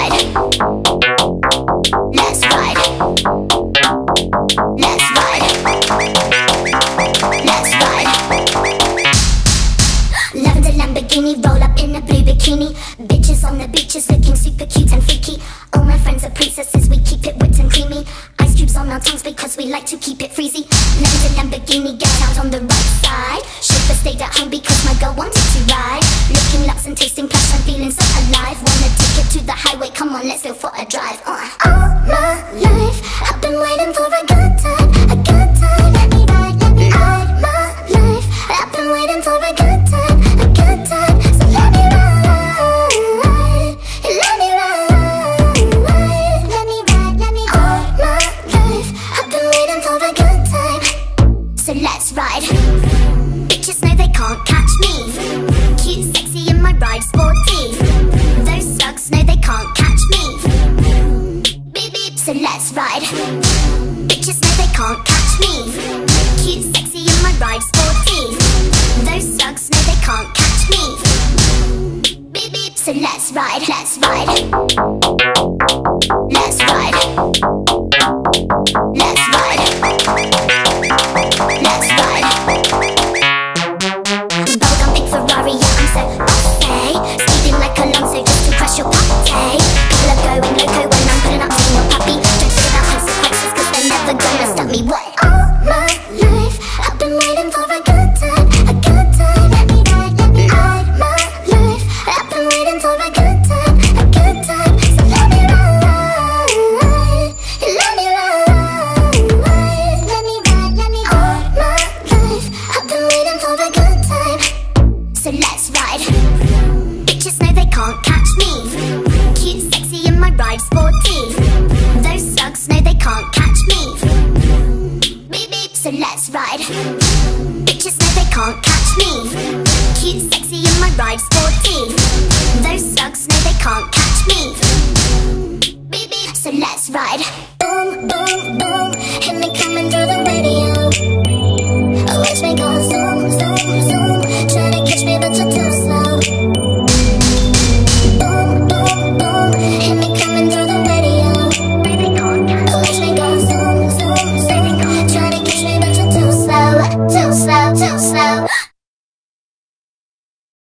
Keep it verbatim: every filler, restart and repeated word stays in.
ride. Let's ride. Let's ride. Let's ride. Lavender Lamborghini, roll up in a blue bikini. Bitches on the beaches looking super cute and freaky. All my friends are princesses, we keep it whipped and creamy. Ice cubes on our tongues because we like to keep it freezy. Lavender Lamborghini, get out on the right side. Chauffeur stayed at home because my girl wanted to ride. Looking luxe and tasting plush, I'm feeling so alive. Wanna take it to the highway, come on, let's go for a drive. uh. All my life, I've been waiting for a good time, a good time. Let me ride, let me ride. All my life, I've been waiting for a good time, a good time. So let me ride, let me ride, let me ride, let me ride. All my life, I've been waiting for a good time. So let's ride. Bitches know they can't catch me. Cute, sexy in my ride, sporty. Those slugs know they can't catch me. Beep beep, so let's ride. Bitches know they can't catch me. Cute, sexy in my ride, sporty. Those slugs know they can't catch me. Beep beep, so let's ride. Let's ride. Let's ride. Let's ride. Let's ride. Bubblegum big Ferrari, yeah, I'm so bossy. Speeding like Alonso just to crush your party. People are going loco when I'm pulling up in your puppy. Don't think about consequences cause they're never gonna stop me. What? All my life, I've been waiting for a good time, a good time. Let me ride, let me ride. All my life, I've been waiting for a good time, a good time. So let me ride, let me ride, let me ride, let me ride. All my life, I've been waiting for a good time. So let's ride. Bitches know they can't catch me. Cute, sexy in my ride, sporty. Those slugs know they can't catch me. Beep beep, so let's ride. Bitches know they can't catch me. Cute, sexy in my ride, sporty. Those slugs know they can't catch me. Beep beep, so let's ride. Boom, boom, boom.